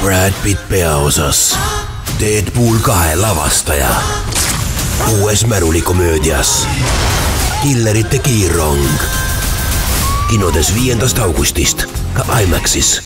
Brad Pitt peaosas. Deadpool 2 lavastaja. Uues märulikomöödias. Killerite kiirrong. Kinodes 5. augustist ka IMAXis.